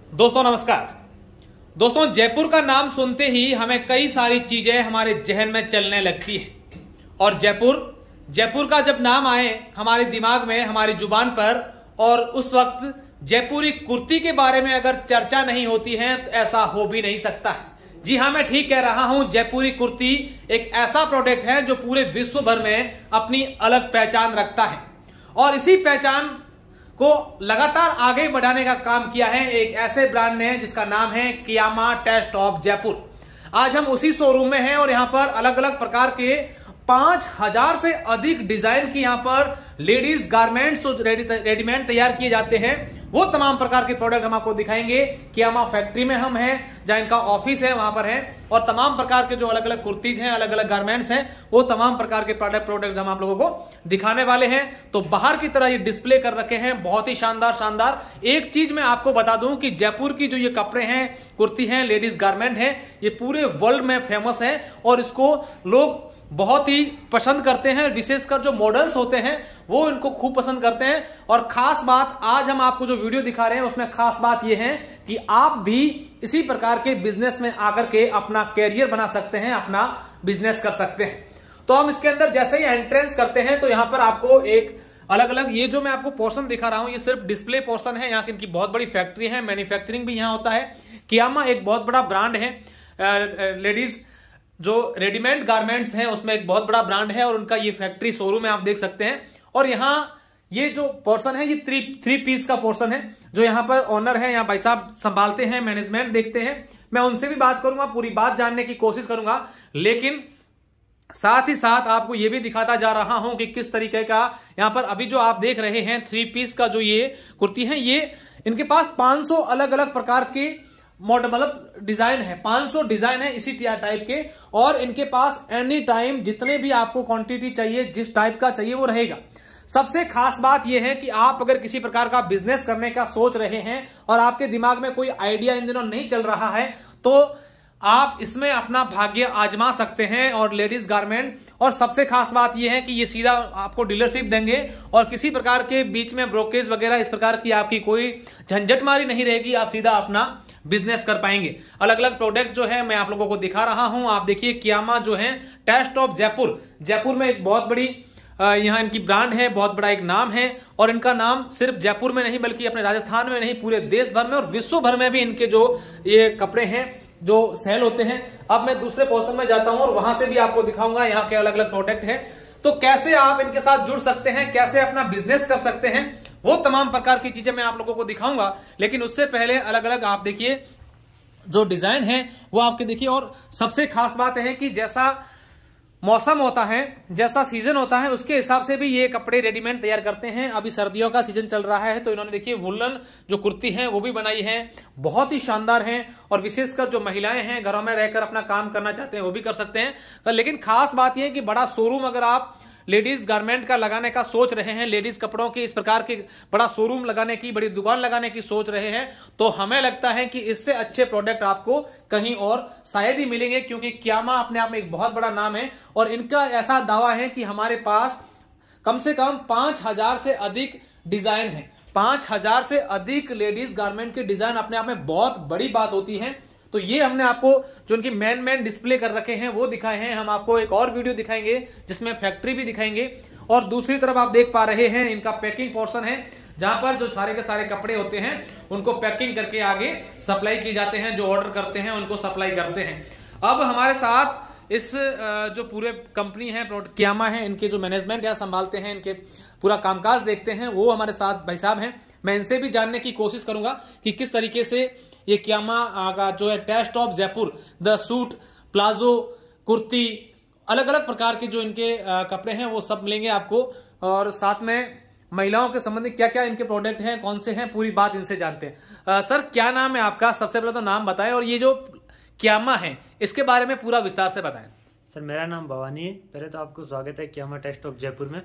दोस्तों नमस्कार। दोस्तों जयपुर का नाम सुनते ही हमें कई सारी चीजें हमारे जहन में चलने लगती है और जयपुर का जब नाम आए हमारे दिमाग में, हमारी जुबान पर, और उस वक्त जयपुरी कुर्ती के बारे में अगर चर्चा नहीं होती है तो ऐसा हो भी नहीं सकता है। जी हाँ, मैं ठीक कह रहा हूं। जयपुरी कुर्ती एक ऐसा प्रोडक्ट है जो पूरे विश्व भर में अपनी अलग पहचान रखता है और इसी पहचान को लगातार आगे बढ़ाने का काम किया है एक ऐसे ब्रांड ने जिसका नाम है कियामा टेस्ट ऑफ जयपुर। आज हम उसी शोरूम में हैं और यहां पर अलग अलग प्रकार के 5000 से अधिक डिजाइन की यहां पर लेडीज गारमेंट्स जो रेडीमेड तैयार किए जाते हैं वो तमाम प्रकार के प्रोडक्ट हम आपको दिखाएंगे। कियामा फैक्ट्री में हम हैं, जहां इनका ऑफिस है वहां पर है, और तमाम प्रकार के जो अलग अलग कुर्तीज हैं, अलग अलग गारमेंट्स हैं, वो तमाम प्रकार के प्रोडक्ट हम आप लोगों को दिखाने वाले हैं। तो बाहर की तरह ये डिस्प्ले कर रखे हैं, बहुत ही शानदार। एक चीज मैं आपको बता दूं कि जयपुर की जो ये कपड़े हैं, कुर्ती हैं, लेडीज गारमेंट है, ये पूरे वर्ल्ड में फेमस है और इसको लोग बहुत ही पसंद करते हैं। विशेषकर जो मॉडल्स होते हैं वो इनको खूब पसंद करते हैं। और खास बात, आज हम आपको जो वीडियो दिखा रहे हैं उसमें खास बात यह है कि आप भी इसी प्रकार के बिजनेस में आकर के अपना कैरियर बना सकते हैं, अपना बिजनेस कर सकते हैं। तो हम इसके अंदर जैसे ही एंट्रेंस करते हैं तो यहां पर आपको एक अलग अलग, ये जो मैं आपको पोर्शन दिखा रहा हूं ये सिर्फ डिस्प्ले पोर्शन है। यहाँ की इनकी बहुत बड़ी फैक्ट्री है, मैन्युफैक्चरिंग भी यहाँ होता है। कियामा एक बहुत बड़ा ब्रांड है, लेडीज जो रेडीमेड गारमेंट्स हैं उसमें एक बहुत बड़ा ब्रांड है और उनका ये फैक्ट्री शोरूम है, आप देख सकते हैं। और यहाँ ये जो पोर्शन है ये थ्री पीस का पोर्शन है, जो यहाँ पर ओनर है, यहाँ भाई साहब संभालते हैं, मैनेजमेंट देखते हैं। मैं उनसे भी बात करूंगा, पूरी बात जानने की कोशिश करूंगा, लेकिन साथ ही साथ आपको ये भी दिखाता जा रहा हूं कि किस तरीके का यहाँ पर अभी जो आप देख रहे हैं 3 पीस का जो ये कुर्ती है, ये इनके पास 500 अलग अलग प्रकार के मॉडल, मतलब डिजाइन है, 500 डिजाइन है इसी टाइप के। और इनके पास एनी टाइम जितने भी आपको क्वांटिटी चाहिए, जिस टाइप का चाहिए वो रहेगा। सबसे खास बात यह है कि आप अगर किसी प्रकार का बिजनेस करने का सोच रहे हैं और आपके दिमाग में कोई आइडिया इन दिनों नहीं चल रहा है तो आप इसमें अपना भाग्य आजमा सकते हैं। और लेडीज गारमेंट, और सबसे खास बात यह है कि ये सीधा आपको डीलरशिप देंगे और किसी प्रकार के बीच में ब्रोकेज वगैरह इस प्रकार की आपकी कोई झंझटमारी नहीं रहेगी, आप सीधा अपना बिजनेस कर पाएंगे। अलग अलग प्रोडक्ट जो है मैं आप लोगों को दिखा रहा हूं। आप देखिए कियामा जो है टेस्ट ऑफ जयपुर में एक बहुत बड़ी यहाँ इनकी ब्रांड है, बहुत बड़ा एक नाम है। और इनका नाम सिर्फ जयपुर में नहीं बल्कि अपने राजस्थान में नहीं, पूरे देश भर में और विश्व भर में भी इनके जो ये कपड़े हैं जो सेल होते हैं। अब मैं दूसरे पोर्शन में जाता हूं और वहां से भी आपको दिखाऊंगा यहाँ के अलग अलग प्रोडक्ट है, तो कैसे आप इनके साथ जुड़ सकते हैं, कैसे अपना बिजनेस कर सकते हैं, वो तमाम प्रकार की चीजें मैं आप लोगों को दिखाऊंगा। लेकिन उससे पहले अलग अलग आप देखिए जो डिजाइन है वो आपके देखिए। और सबसे खास बात है कि जैसा मौसम होता है, जैसा सीजन होता है, उसके हिसाब से भी ये कपड़े रेडीमेड तैयार करते हैं। अभी सर्दियों का सीजन चल रहा है तो इन्होंने देखिए वुलन जो कुर्ती है वो भी बनाई है, बहुत ही शानदार है। और विशेषकर जो महिलाएं हैं घरों में रहकर अपना काम करना चाहते हैं वो भी कर सकते हैं। लेकिन खास बात यह है कि बड़ा शोरूम अगर आप लेडीज गारमेंट का लगाने का सोच रहे हैं, लेडीज कपड़ों के इस प्रकार के बड़ा शोरूम लगाने की, बड़ी दुकान लगाने की सोच रहे हैं, तो हमें लगता है कि इससे अच्छे प्रोडक्ट आपको कहीं और शायद ही मिलेंगे। क्योंकि कियामा अपने आप में एक बहुत बड़ा नाम है और इनका ऐसा दावा है कि हमारे पास कम से कम 5000 से अधिक डिजाइन है। 5000 से अधिक लेडीज गारमेंट के डिजाइन अपने आप में बहुत बड़ी बात होती है। तो ये हमने आपको जो इनकी मेन डिस्प्ले कर रखे हैं वो दिखाए हैं। हम आपको एक और वीडियो दिखाएंगे जिसमें फैक्ट्री भी दिखाएंगे। और दूसरी तरफ आप देख पा रहे हैं इनका पैकिंग पोर्शन है, जहां पर जो सारे के सारे कपड़े होते हैं उनको पैकिंग करके आगे सप्लाई किए जाते हैं, जो ऑर्डर करते हैं उनको सप्लाई करते हैं। अब हमारे साथ इस जो पूरे कंपनी है कियामा है, इनके जो मैनेजमेंट या संभालते हैं, इनके पूरा कामकाज देखते हैं, वो हमारे साथ भाई साहब हैं। मैं इनसे भी जानने की कोशिश करूंगा कि किस तरीके से ये कियामा का जो है taste of Jaipur, the suit, palazzo, kurti, अलग अलग प्रकार के जो इनके कपड़े हैं वो सब मिलेंगे आपको। और साथ में महिलाओं के संबंधित क्या क्या इनके प्रोडक्ट हैं, कौन से हैं, पूरी बात इनसे जानते हैं। सर क्या नाम है आपका? सबसे पहले तो नाम बताएं और ये जो कियामा है इसके बारे में पूरा विस्तार से बताएं। सर मेरा नाम भवानी है। पहले तो आपको स्वागत है कियामा टेस्ट ऑफ जयपुर में।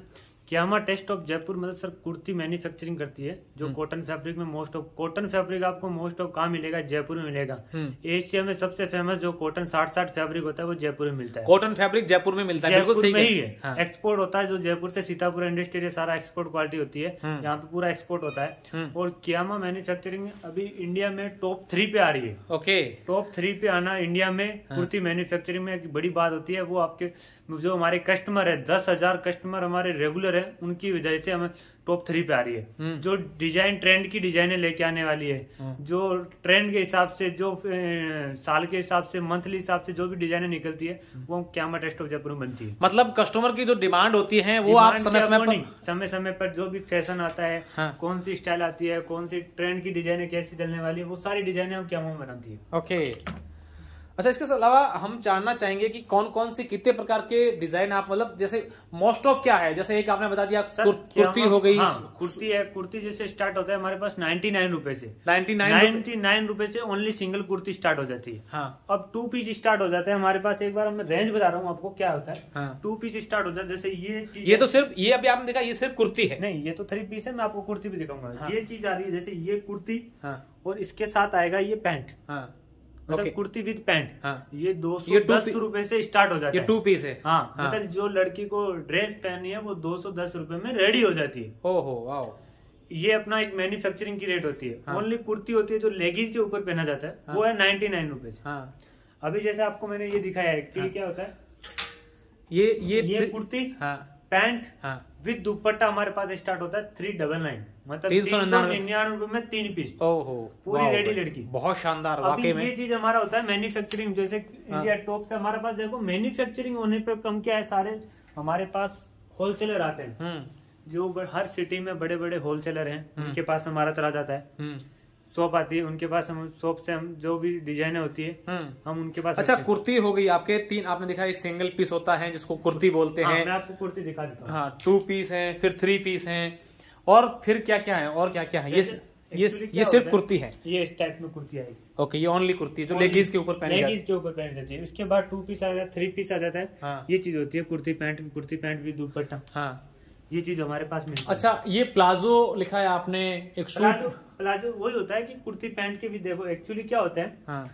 क्यामा टेस्ट ऑफ जयपुर मतलब सर कुर्ती मैन्युफैक्चरिंग करती है जो कॉटन फैब्रिक में मोस्ट ऑफ कॉटन फैब्रिक आपको मोस्ट ऑफ कहाँ मिलेगा, जयपुर में मिलेगा। एशिया में सबसे फेमस जो कॉटन 60 फैब्रिक होता है वो जयपुर में मिलता है। कॉटन फैब्रिक जयपुर में मिलता है, बिल्कुल सही में ही है। हाँ। एक्सपोर्ट होता है जो जयपुर से सीतापुर इंडस्ट्री सारा एक्सपोर्ट क्वालिटी होती है, यहाँ पे पूरा एक्सपोर्ट होता है। और क्यामा मैन्युफैक्चरिंग अभी इंडिया में टॉप 3 पे आ रही है। ओके, टॉप 3 पे आना इंडिया में कुर्ती मैन्युफैक्चरिंग में एक बड़ी बात होती है। वो आपके जो हमारे कस्टमर है 10,000 कस्टमर हमारे रेगुलर है, उनकी वजह से हमें टॉप 3 पे आ रही है। जो डिजाइन ट्रेंड की डिजाइने लेके आने वाली है, जो ट्रेंड के हिसाब से, जो साल के हिसाब से, मंथली हिसाब से जो भी डिजाइने निकलती है वो क्यामा टेस्ट ऑफ जयपुर में बनती है। मतलब कस्टमर की जो डिमांड होती है वो आप समय समय पर जो भी फैशन आता है, कौन सी स्टाइल आती है, कौन सी ट्रेंड की डिजाइने कैसी चलने वाली है, वो सारी डिजाइने हम क्यामा में बनाती है। ओके, अच्छा, इसके अलावा हम जानना चाहेंगे कि कौन कौन सी कितने प्रकार के डिजाइन आप, मतलब जैसे मोस्ट ऑफ क्या है, जैसे एक आपने बता दिया कुर्ती हो गई। कुर्ती है, कुर्ती जैसे स्टार्ट होता है हमारे पास 99 रुपए से, 99 रुपए से ओनली सिंगल कुर्ती स्टार्ट हो जाती है। हाँ। अब 2 पीस स्टार्ट हो जाते हैं हमारे पास। एक बार मैं रेंज बता रहा हूँ आपको क्या होता है। हाँ। 2 पीस स्टार्ट हो जाता है। जैसे ये तो सिर्फ ये अभी आपने देखा ये सिर्फ कुर्ती है, नहीं ये तो 3 पीस है, मैं आपको कुर्ती भी दिखाऊंगा। हाँ। ये चीज आ रही है, जैसे ये कुर्ती और इसके साथ आएगा ये पैंट, मतलब कुर्ती विद पैंट। हाँ। ये 210 रुपए से स्टार्ट हो जाता है। ये 2 पीस है। हाँ। मतलब जो लड़की को ड्रेस पहननी है वो 210 रुपए में रेडी हो जाती है। ओहो वाओ। ये अपना एक मैन्युफैक्चरिंग की रेट होती है। ओनली कुर्ती होती है जो लेगीज के ऊपर पहना जाता है, वो है 99 रुपए से। अभी जैसे आपको मैंने ये दिखाया है कि क्या होता है, ये कुर्ती पैंट विद दुपट्टा हमारे पास स्टार्ट होता है 399, मतलब 399 रुपए में 3 पीस। ओहो, पूरी रेडी लड़की, बहुत शानदार। वाकई में ये चीज हमारा होता है मैन्युफैक्चरिंग। जैसे इंडिया टॉप से हमारे पास देखो मैन्युफैक्चरिंग होने पर कम क्या है, सारे हमारे पास होलसेलर आते हैं जो हर सिटी में बड़े बड़े होलसेलर हैं, उनके पास हमारा चला जाता है। शॉप आती है उनके पास, हम शॉप से हम जो भी डिजाइने होती है हम उनके पास। अच्छा, कुर्ती हो गई आपके 3, आपने दिखा एक सिंगल पीस होता है जिसको कुर्ती बोलते हैं। मैं आपको कुर्ती दिखा देता हूँ। हाँ, 2 पीस है, फिर 3 पीस है, और फिर क्या क्या है, और क्या क्या है? ये सिर्फ कुर्ती है, ये इस टाइप में कुर्ती आएगी। ओके, ये ओनली कुर्ती है जो लेगीज के ऊपर पहनी जाती है। उसके बाद 2 पीस आ जाता है, 3 पीस आ जाता है। ये चीज होती है कुर्ती पैंट विद दुपट्टा। हाँ, ये चीज हमारे पास मिलती है। अच्छा, ये प्लाजो लिखा है आपने, एक सूट। प्लाजो वही होता है कि कुर्ती पैंट के भी देखो एक्चुअली क्या होता है।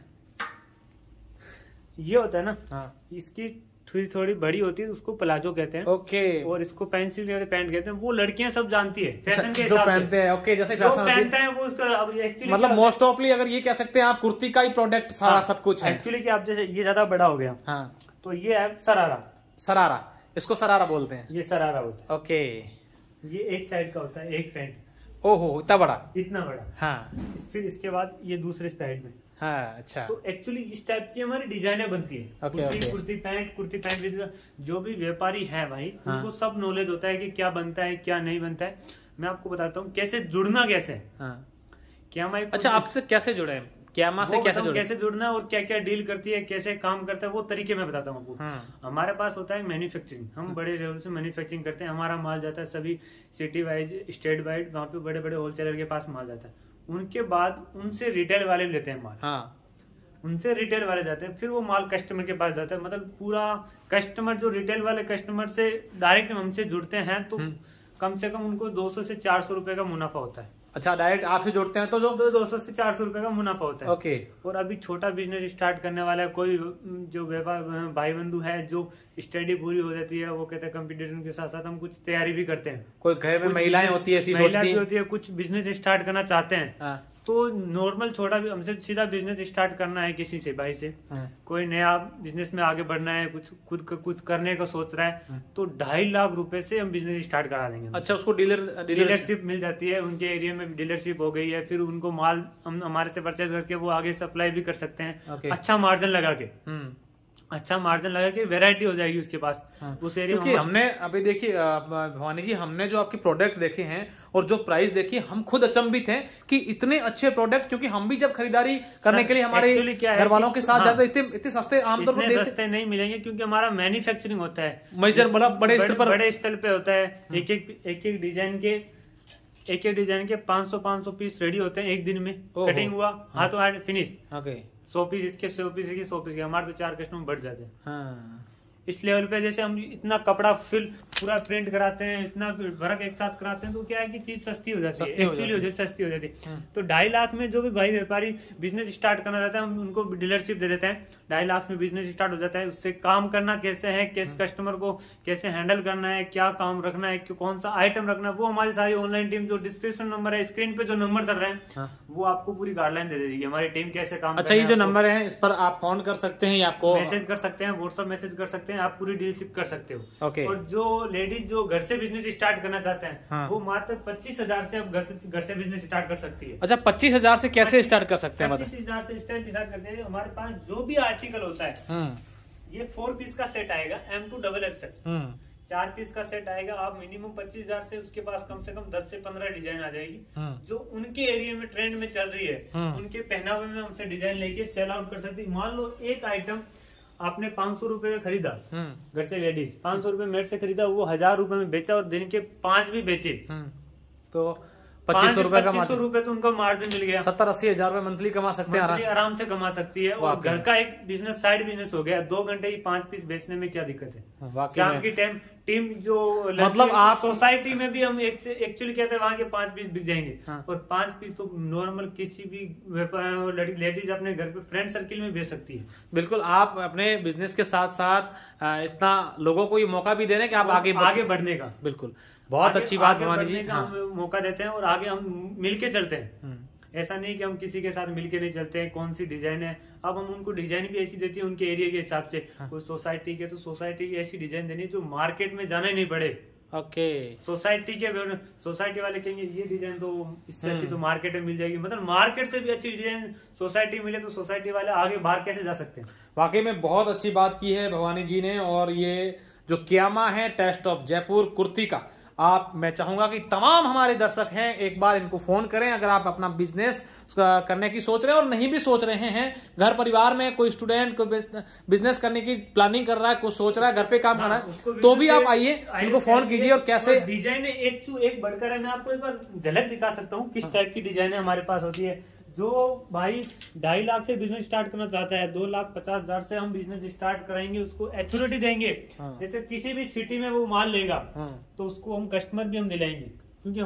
ये होता है ना, इसकी थोड़ी बड़ी होती है, उसको प्लाजो कहते हैं। ओके। और इसको पेंसिल पैंट कहते हैं। वो लड़कियां सब जानती है फैशन के जो पहनते हैं। ओके, जैसे फैशन पहनते हैं वो उसका एक्चुअली मतलब मोस्ट ऑफली अगर ये कह सकते हैं आप कुर्ती का ही प्रोडक्ट सारा सब कुछ है। एक्चुअली कि आप जैसे ये ज्यादा बड़ा हो गया, तो ये है सरारा, इसको सरारा बोलते हैं। ये सरारा होता है। ओके, ये एक साइड का होता है, एक पैंट। ओहो, इतना बड़ा। हाँ। फिर इसके बाद ये दूसरे साइड में। हाँ, अच्छा। तो एक्चुअली इस टाइप की हमारी डिजाइने बनती है। कुर्ती पैंट जो भी व्यापारी है भाई, उनको सब नॉलेज होता है कि क्या बनता है क्या नहीं बनता है। मैं आपको बताता हूँ कैसे जुड़ना, कैसे क्या। अच्छा, आपसे कैसे जुड़े, क्यामा से कैसे जुड़ना है और क्या क्या डील करती है, कैसे काम करता है, वो तरीके मैं बताता हूँ आपको। हमारे पास होता है मैन्युफैक्चरिंग, हम बड़े लेवल से मैन्युफैक्चरिंग करते हैं। हमारा माल जाता है सभी सिटी वाइज, स्टेट वाइड, वहाँ पे बड़े बड़े होलसेलर के पास माल जाता है। उनके बाद उनसे रिटेल वाले लेते हैं माल। उनसे रिटेल वाले जाते हैं, फिर वो माल कस्टमर के पास जाता है। मतलब पूरा कस्टमर जो रिटेल वाले कस्टमर से डायरेक्ट हमसे जुड़ते हैं तो कम से कम उनको 200 से 400 रुपए का मुनाफा होता है। अच्छा, डायरेक्ट आपसे जुड़ते हैं तो जो 200 से 400 रुपए का मुनाफा होता है। ओके। और अभी छोटा बिजनेस स्टार्ट करने वाला है कोई, जो व्यापार भाई बंधु है, जो स्टडी पूरी हो जाती है, वो कहते हैं कंपटीशन के साथ साथ हम कुछ तैयारी भी करते हैं। कोई घर में महिलाएं होती है, महिला भी होती है, कुछ बिजनेस स्टार्ट करना चाहते हैं। तो नॉर्मल छोटा भी, हमसे सीधा बिजनेस स्टार्ट करना है किसी से, भाई से, कोई नया बिजनेस में आगे बढ़ना है, कुछ करने का सोच रहा है, तो 2.5 लाख रुपए से हम बिजनेस स्टार्ट करा देंगे। अच्छा, उसको डीलरशिप मिल जाती है, उनके एरिया में डीलरशिप हो गई है, फिर उनको माल हम हमारे से परचेज करके वो आगे सप्लाई भी कर सकते हैं। अच्छा मार्जिन लगा के वैरायटी हो जाएगी उसके पास। उस एरिया में हमने अभी देखिए भवानी जी, हमने जो आपके प्रोडक्ट देखे हैं और जो प्राइस देखी, हम खुद अचंभित हैं कि इतने अच्छे प्रोडक्ट, क्योंकि हम भी जब खरीदारी करने के लिए हमारे घर वालों के साथ जाते इतने सस्ते आमतौर पर सस्ते नहीं मिलेंगे, क्योंकि हमारा मैन्युफैक्चरिंग होता है मेजर बड़े स्तर पे होता है। एक एक डिजाइन के 500 पीस रेडी होते हैं एक दिन में। कटिंग हुआ, हाथों हाथ फिनिश। 100 पीस इसके, 100 पीस इसके, 100 पीस के, हमारे तो 4 कस्टमर बढ़ जाते हैं। इस लेवल पे जैसे हम इतना कपड़ा पूरा प्रिंट कराते हैं, इतना वर्क एक साथ कराते हैं, तो क्या है कि चीज सस्ती हो जाती है, एक्चुअली सस्ती हो जाती है। तो 2.5 लाख में जो भी भाई व्यापारी बिजनेस स्टार्ट करना चाहता है, हम उनको डीलरशिप दे देते हैं। 2.5 लाख में बिजनेस स्टार्ट हो जाता है। उससे काम करना कैसे है, कैसे कस्टमर को कैसे हैंडल करना है, क्या काम रखना है, कौन सा आइटम रखना है, वो हमारी सारी ऑनलाइन टीम, जो डिस्क्रिप्शन नंबर है, स्क्रीन पे जो नंबर चल रहे हैं, वो आपको पूरी गाइडलाइन दे देगी हमारी टीम कैसे काम। अच्छा, ये जो नंबर है इस पर आप फोन कर सकते हैं या आपको मैसेज कर सकते हैं, व्हाट्सएप मैसेज कर सकते हैं, आप पूरी डीलशिप कर सकते हो। ओके। और जो लेडीज जो घर से बिजनेस स्टार्ट करना चाहते हैं, वो मात्र 25,000 से अब घर से बिजनेस स्टार्ट कर सकती है। अच्छा, 25,000 से कैसे स्टार्ट कर सकते हैं? 25,000 से स्टार्ट करते हैं। हमारे पास जो भी आर्टिकल होता है, ये 4 पीस का सेट आएगा, M2XXL 4 पीस का सेट आएगा। आप मिनिमम 25,000 से उसके पास कम से कम 10 से 15 डिजाइन आ जाएगी, जो उनके एरिया में ट्रेंड में चल रही है, उनके पहनावे में हमसे डिजाइन लेके सेल आउट कर सकती है। मान लो एक आइटम आपने 500 रुपए का खरीदा, घर से लेडीज 500 रुपए मेरे से खरीदा, वो 1000 रुपए में बेचा और दिन के 5 भी बेचे, तो 2500 रुपए का 2500 रुपए तो उनका मार्जिन मिल गया। 70-80 हजार रुपए मंथली कमा सकते हैं, आराम से कमा सकती है। और घर का एक बिजनेस साइड बिजनेस हो गया। 2 घंटे ही 5 पीस बेचने में क्या दिक्कत है? शाम की टाइम टीम जो मतलब आप सोसाइटी में भी हम एक्चुअली कहते हैं वहाँ के 5 पीस बिक जाएंगे। और 5 पीस तो नॉर्मल किसी भी लेडीज अपने घर पे फ्रेंड सर्किल में बेच सकती है। बिल्कुल, आप अपने बिजनेस के साथ साथ इतना लोगों को ये मौका भी दे रहे हैं कि आप आगे बढ़ने का। बिल्कुल, बहुत अच्छी बात भवानी जी। हम मौका देते हैं और आगे हम मिलके चलते हैं। ऐसा नहीं कि हम किसी के साथ मिलके नहीं चलते हैं। कौन सी डिजाइन है, अब हम उनको डिजाइन भी ऐसी देती है उनके एरिया के हिसाब से। कोई सोसाइटी के तो सोसाइटी की ऐसी डिजाइन देनी है जो मार्केट में जाना ही नहीं पड़े। ओके। सोसाइटी वाले कहेंगे ये डिजाइन तो इससे अच्छी तो मार्केट में मिल जाएगी, मतलब मार्केट से भी अच्छी डिजाइन सोसाइटी मिले तो सोसाइटी वाले आगे बाहर कैसे जा सकते हैं। वाकई में बहुत अच्छी बात की है भवानी जी ने। और ये जो क्यामा है टेस्ट ऑफ जयपुर कुर्ती का, मैं चाहूंगा कि तमाम हमारे दर्शक हैं एक बार इनको फोन करें अगर आप अपना बिजनेस करने की सोच रहे हैं और नहीं भी सोच रहे हैं। घर परिवार में कोई स्टूडेंट को बिजनेस करने की प्लानिंग कर रहा है, कोई सोच रहा है घर पे काम करना है, तो भी आप आइए, इनको फोन कीजिए। और कैसे डिजाइन एक बढ़कर है, मैं आपको एक बार झलक दिखा सकता हूँ किस टाइप की डिजाइन हमारे पास होती है। जो भाई 2.5 लाख से बिजनेस स्टार्ट करना चाहता है, 2,50,000 से हम बिजनेस स्टार्ट कराएंगे, उसको एथॉरिटी देंगे। जैसे किसी भी सिटी में वो माल लेगा तो उसको हम कस्टमर भी हम दिलाएंगे, क्योंकि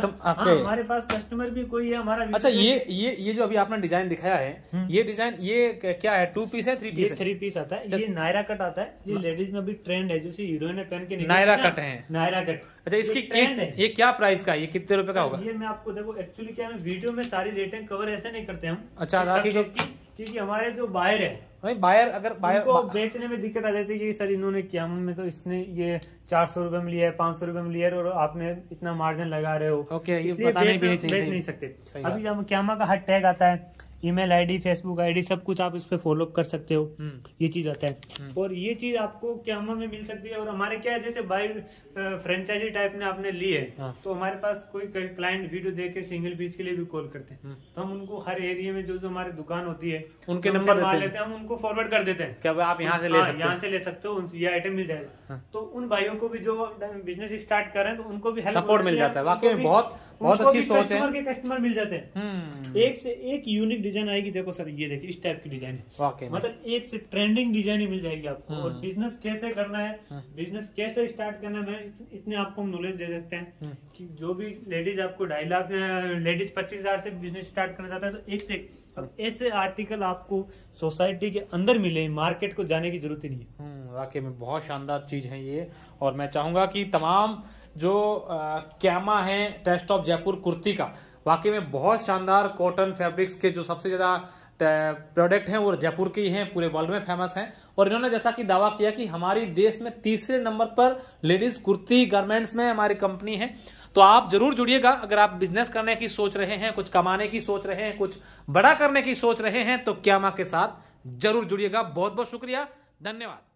हमारे पास कस्टमर भी कोई है हमारा। अच्छा, ये जो अभी आपने डिजाइन दिखाया है, ये डिजाइन ये क्या है? 2 पीस है, 3 पीस? 3 पीस आता है। ये नायरा कट आता है, ये लेडीज में अभी ट्रेंड है, जैसे हीरोइन ने पहन के नायरा कट है। नायरा कट, अच्छा, इसकी ट्रेंड है। ये क्या प्राइस का, ये कितने रुपए का होगा? ये मैं आपको देखो, एक्चुअली क्या है, वीडियो में सारी रेटें कवर ऐसे नहीं करते हम। अच्छा, क्योंकि हमारे जो बायर है, अगर बायर को बेचने में दिक्कत आ जाती है कि सर इन्होंने क्या में तो इसने ये 400 रुपए में लिया है, 500 रुपए में लिया है और आपने इतना मार्जिन लगा रहे हो। ओके, ये बताने भी बेच नहीं सकते। अभी हम क्यामा का हर टैग आता है, ईमेल आईडी, फेसबुक आईडी, सब कुछ आप इस पे फॉलो कर सकते हो। ये चीज आता है और ये चीज आपको क्यामा में मिल सकती है। और हमारे क्या है, जैसे बाई फ्रेंचाइजी टाइप में आपने ली है, तो हमारे पास कोई क्लाइंट वीडियो देख के सिंगल पीस के लिए भी कॉल करते हैं, तो हम उनको हर एरिया में जो हमारी दुकान होती है उनके नंबर लेते हैं, हम उनको फॉरवर्ड कर देते हैं। क्या आप यहाँ से ले सकते हो, ये आइटम मिल जाएगा। तो उन भाइयों को भी जो बिजनेस स्टार्ट कर रहे हैं तो उनको भी सपोर्ट मिल जाता है। वाकई में बहुत अच्छी सोच है। कस्टमर मिल जाते हैं, एक से एक यूनिक डिजाइन आएगी। देखो सर, ये देखिए इस टाइप की डिजाइन है, मतलब एक से ट्रेंडिंग डिजाइन ही मिल जाएगी आपको। और बिजनेस कैसे करना है, बिजनेस कैसे स्टार्ट करना है, इतने आपको हम नॉलेज दे सकते हैं कि जो भी लेडीज आपको 2.5 लाख लेडीज 25,000 से बिजनेस स्टार्ट करना चाहता है तो एक से अब ऐसे आर्टिकल आपको सोसाइटी के अंदर मिले, मार्केट को जाने की जरूरत ही नहीं है। वाकई में बहुत शानदार चीज है ये। और मैं चाहूंगा कि तमाम जो क्यामा है टेस्ट ऑफ जयपुर कुर्ती का, वाकई में बहुत शानदार कॉटन फैब्रिक्स के जो सबसे ज्यादा प्रोडक्ट हैं वो जयपुर के ही हैं, पूरे वर्ल्ड में फेमस हैं। और इन्होंने जैसा कि दावा किया कि हमारी देश में 3रे नंबर पर लेडीज कुर्ती गारमेंट्स में हमारी कंपनी है। तो आप जरूर जुड़िएगा अगर आप बिजनेस करने की सोच रहे हैं, कुछ कमाने की सोच रहे हैं, कुछ बड़ा करने की सोच रहे हैं, तो क्यामा के साथ जरूर जुड़िएगा। बहुत बहुत शुक्रिया, धन्यवाद।